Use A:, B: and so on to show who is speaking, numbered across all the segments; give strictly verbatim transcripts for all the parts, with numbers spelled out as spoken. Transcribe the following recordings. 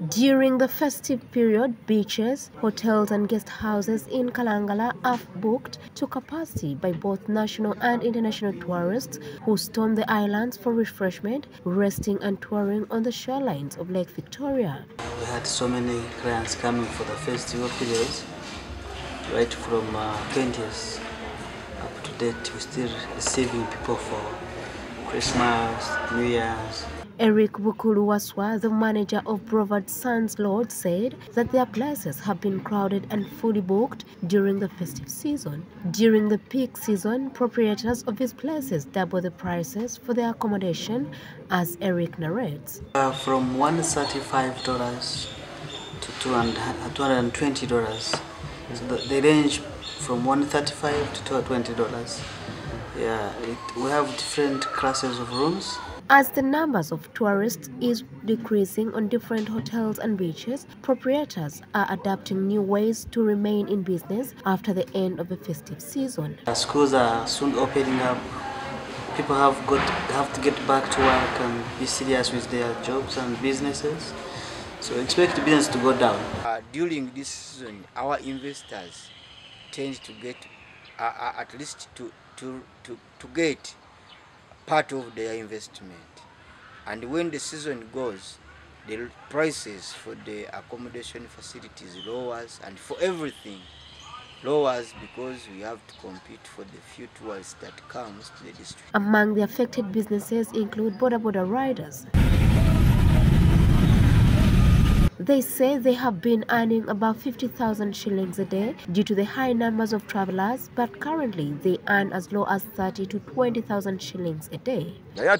A: During the festive period, beaches, hotels and guest houses in Kalangala are booked to capacity by both national and international tourists who storm the islands for refreshment, resting and touring on the shorelines of Lake Victoria.
B: We had so many clients coming for the festival periods, right from uh, twentieth up to date. We're still receiving people for Christmas, New Year's.
A: Eric Bukulu-Waswa, the manager of Brevard Sands Lodge, said that their places have been crowded and fully booked during the festive season. During the peak season, proprietors of these places double the prices for their accommodation, as Eric narrates.
B: Uh, from one hundred thirty-five dollars to two hundred twenty dollars. They range from one hundred thirty-five dollars to two hundred twenty dollars. Yeah, it, we have different classes of rooms.
A: As the numbers of tourists is decreasing on different hotels and beaches, proprietors are adapting new ways to remain in business after the end of the festive season.
B: The schools are soon opening up. People have got have to get back to work and be serious with their jobs and businesses. So expect the business to go down.
C: Uh, during this season, our investors tend to get uh, uh, at least to to to to get part of their investment, and when the season goes, the prices for the accommodation facilities lowers, and for everything lowers, because we have to compete for the few tourists that comes to the district.
A: Among the affected businesses include Boda Boda riders. They say they have been earning about fifty thousand shillings a day due to the high numbers of travelers, but currently they earn as low as thirty to twenty thousand shillings a day.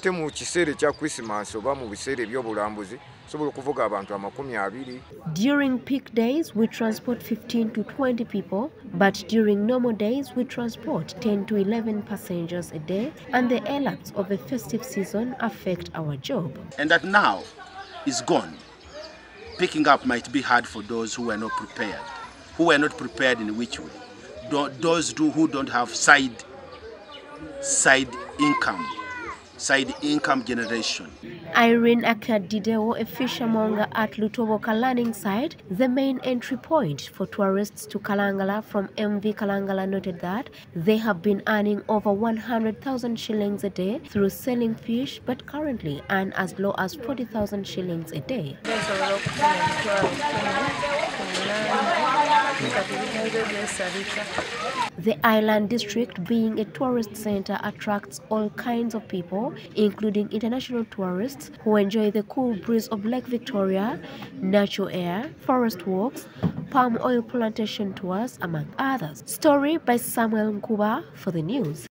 A: During peak days, we transport fifteen to twenty people, but during normal days, we transport ten to eleven passengers a day, and the elapse of the festive season affect our job.
D: And that now is gone. Picking up might be hard for those who are not prepared. Who are not prepared in which way? Those who don't have side, side income, side income generation.
A: Irene Akadideo, a fishermonger at Lutoboka Landing Site, the main entry point for tourists to Kalangala from M V Kalangala, noted that they have been earning over one hundred thousand shillings a day through selling fish, but currently earn as low as forty thousand shillings a day. The island district, being a tourist center, attracts all kinds of people, including international tourists who enjoy the cool breeze of Lake Victoria, natural air, forest walks, palm oil plantation tours, among others. Story by Samuel Nkuba for the news.